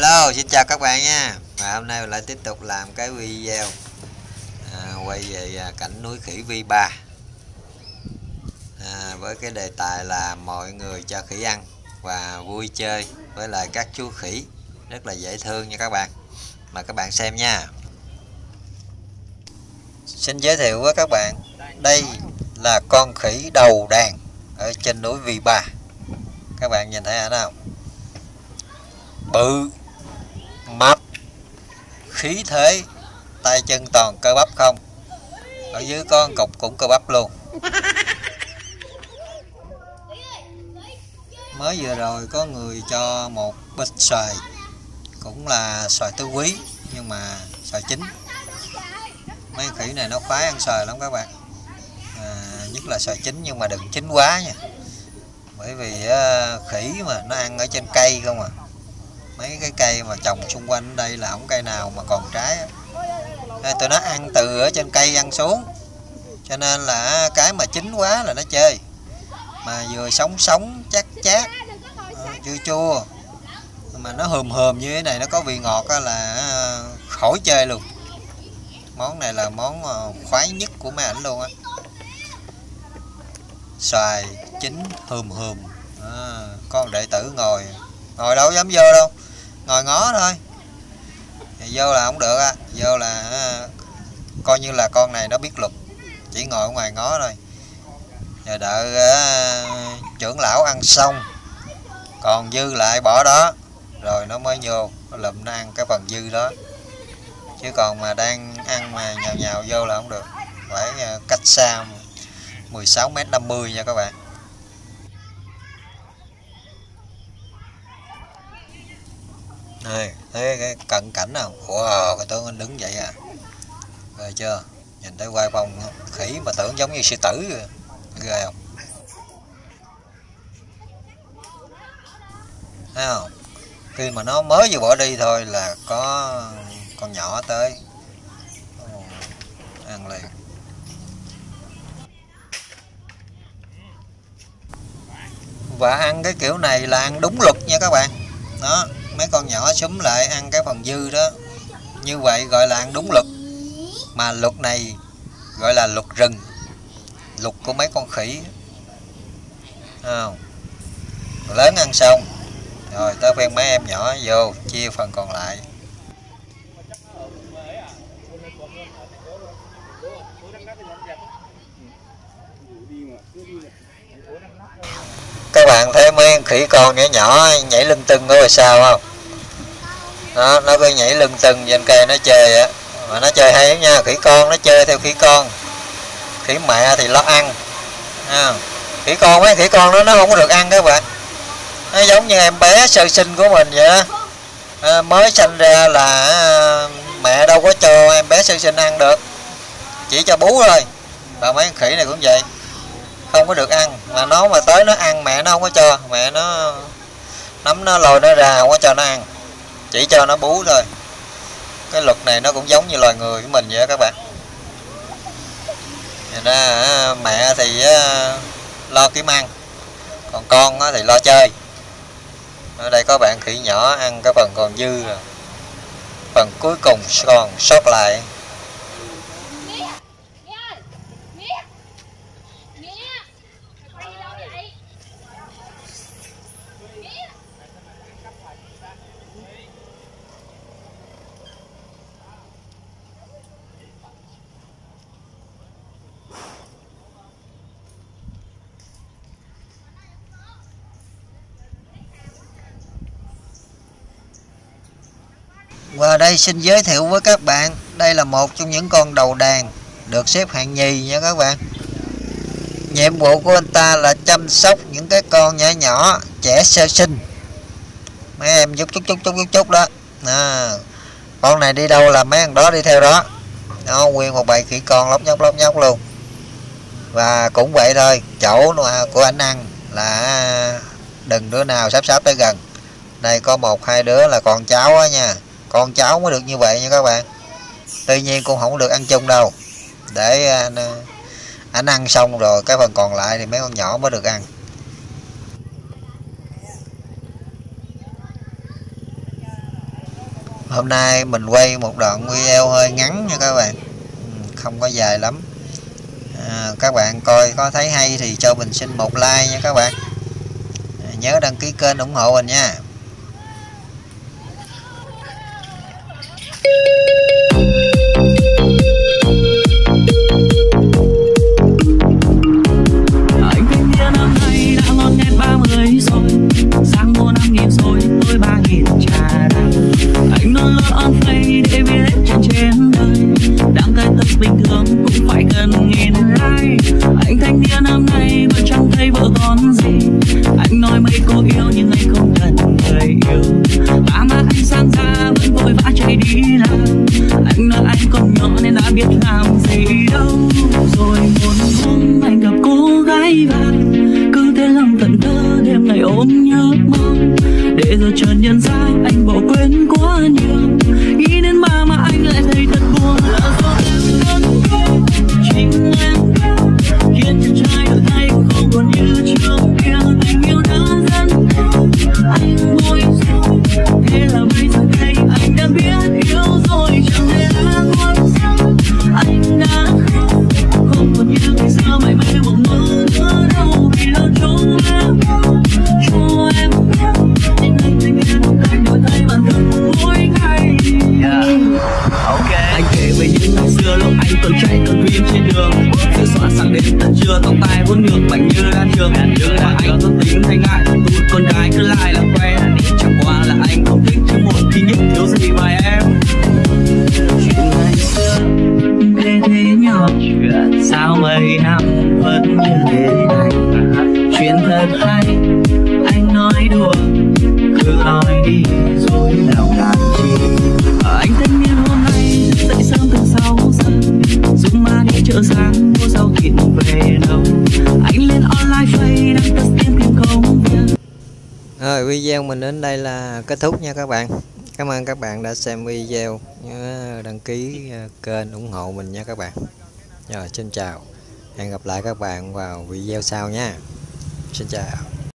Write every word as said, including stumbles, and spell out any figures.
Hello, xin chào các bạn nha. Và hôm nay mình lại tiếp tục làm cái video à, quay về cảnh núi khỉ V ba à, với cái đề tài là mọi người cho khỉ ăn và vui chơi với lại các chú khỉ rất là dễ thương nha các bạn. Mời các bạn xem nha. Xin giới thiệu với các bạn, đây là con khỉ đầu đàn ở trên núi V ba. Các bạn nhìn thấy hả nào? Bự, mập, khí thế, tay chân toàn cơ bắp không. Ở dưới có con cục cũng cơ bắp luôn. Mới vừa rồi có người cho một bịch xoài, cũng là xoài tứ quý nhưng mà xoài chín. Mấy khỉ này nó khoái ăn xoài lắm các bạn, à, nhất là xoài chín, nhưng mà đừng chín quá nha, bởi vì uh, khỉ mà nó ăn ở trên cây không à. Mấy cái cây mà trồng xung quanh đây là không cây nào mà còn trái á. Tụi nó ăn từ ở trên cây ăn xuống, cho nên là cái mà chín quá là nó chơi, mà vừa sống sống chát chát, chua chua, mà nó hùm hùm như thế này, nó có vị ngọt là khỏi chơi luôn. Món này là món khoái nhất của mấy ảnh luôn á. Xoài chín hùm hùm, à, con đệ tử ngồi ngồi đâu dám vô đâu, ngồi ngó thôi. Thì vô là không được á, vô là coi như là con này nó biết luật, chỉ ngồi ở ngoài ngó thôi. Rồi đợi uh, trưởng lão ăn xong, còn dư lại bỏ đó, rồi nó mới vô, nó lụm nó ăn cái phần dư đó. Chứ còn mà đang ăn mà nhào nhào vô là không được, phải uh, cách xa mười sáu mét năm mươi nha các bạn. Này, thấy cái cận cảnh nào, wow, cái tướng anh đứng vậy à, rồi chưa, nhìn thấy quay vòng khỉ mà tưởng giống như sư tử rồi, ghê không? Thấy không? Khi mà nó mới vừa bỏ đi thôi là có con nhỏ tới ăn liền. Và ăn cái kiểu này là ăn đúng luật nha các bạn. Đó, mấy con nhỏ xúm lại ăn cái phần dư đó, như vậy gọi là ăn đúng luật. Mà luật này gọi là luật rừng, luật của mấy con khỉ. Không? Lớn ăn xong rồi tới phiên mấy em nhỏ vô chia phần còn lại. Các bạn thấy mấy con khỉ con nhỏ nhỏ nhảy lưng tưng đó rồi sao không? Đó, nó cứ nhảy lưng tưng trên cây nó chơi á, mà nó chơi hay lắm nha. Khỉ con nó chơi theo khỉ con, khỉ mẹ thì lo ăn. À, khỉ con mấy khỉ con đó nó không có được ăn các bạn. Nó giống như em bé sơ sinh của mình vậy đó. À, mới sinh ra là à, mẹ đâu có cho em bé sơ sinh ăn được, chỉ cho bú thôi. Và mấy con khỉ này cũng vậy, không có được ăn, mà nó mà tới nó ăn mẹ nó không có cho, mẹ nó nắm nó lôi nó ra, không có cho nó ăn, chỉ cho nó bú thôi. Cái luật này nó cũng giống như loài người của mình vậy đó các bạn. Vậy ra mẹ thì lo kiếm ăn, còn con thì lo chơi. Ở đây có bạn khỉ nhỏ ăn cái phần còn dư rồi, phần cuối cùng còn sót lại. Và đây xin giới thiệu với các bạn, đây là một trong những con đầu đàn được xếp hạng nhì nha các bạn. Nhiệm vụ của anh ta là chăm sóc những cái con nhỏ nhỏ, trẻ sơ sinh. Mấy em chút chút chút chút chút chút đó. À, con này đi đâu là mấy thằng đó đi theo đó. Đó, nguyên một bầy khỉ con lóc nhóc lóc nhóc luôn. Và cũng vậy thôi, chỗ của anh ăn là đừng đứa nào sắp sắp tới gần. Đây có một hai đứa là con cháu á nha, con cháu mới được như vậy nha các bạn. Tuy nhiên cũng không được ăn chung đâu, để anh, anh ăn xong rồi cái phần còn lại thì mấy con nhỏ mới được ăn. Hôm nay mình quay một đoạn video hơi ngắn nha các bạn, không có dài lắm. À, các bạn coi có thấy hay thì cho mình xin một like nha các bạn. À, nhớ đăng ký kênh ủng hộ mình nha. Anh thanh niên năm nay đã ngon nghét ba mươi rồi, sang mua năm nghìn rồi tôi ba nghìn trà đắng. Anh luôn luôn on play để biết trên trên đời, đang cái tật bình thường cũng phải gần nghìn like. Anh thanh niên năm nay vẫn chẳng thấy vợ con gì, anh nói mấy cô yêu nhưng anh không cần người yêu. Ba má anh sang ra vẫn vội vã chạy đi làm, anh nói anh còn nhỏ nên đã biết làm gì đâu. Rồi một hôm anh gặp cô gái vàng, cứ thế lòng thẫn thơ đêm ngày ôm nhớ mong. Để rồi chợt nhận ra anh bỏ quên quá nhiều, nghĩ đến ba mà anh lại thấy thật buồn. Là do em đơn phương, chính em khiến cho trai đổi thay cũng không còn như trước kia. Tình yêu đã dần anh bối rối, thế là bây giờ đây anh đã biết yêu rồi. Chẳng thể là con sống anh đã không không còn như ngày xưa mãi mãi mộng mơ nữa đâu. Vì lo cho em cho em nên anh tình yêu anh đổi thay bản thân mỗi ngày. Yeah. Okay. Anh kể về những ngày xưa lúc anh còn chạy còn dream trên đường, sự xóa sáng đến tận trưa, tóc tai vuốt ngược mạnh như đan trường. Và anh có tính hay ngại tụt con gái cứ lại là quen, chẳng qua là anh không thích chứ một khi nhất thiếu gì mà em. Chuyện ngày xưa thế thế nhỏ chuyện sao mấy năm vẫn như thế này. Chuyện thật hay anh nói đùa cứ nói đi rồi nào làm chi. Anh thanh niên hôm nay dậy sớm từ sáu giờ, dùng ma đi chợ sáng mua rau thịt về nấu. Anh lên online face đăng test tìm kiếm công việc. Rồi video mình đến đây là kết thúc nha các bạn. Cảm ơn các bạn đã xem video, nhớ đăng ký kênh ủng hộ mình nha các bạn. Rồi xin chào, hẹn gặp lại các bạn vào video sau nha. Xin chào.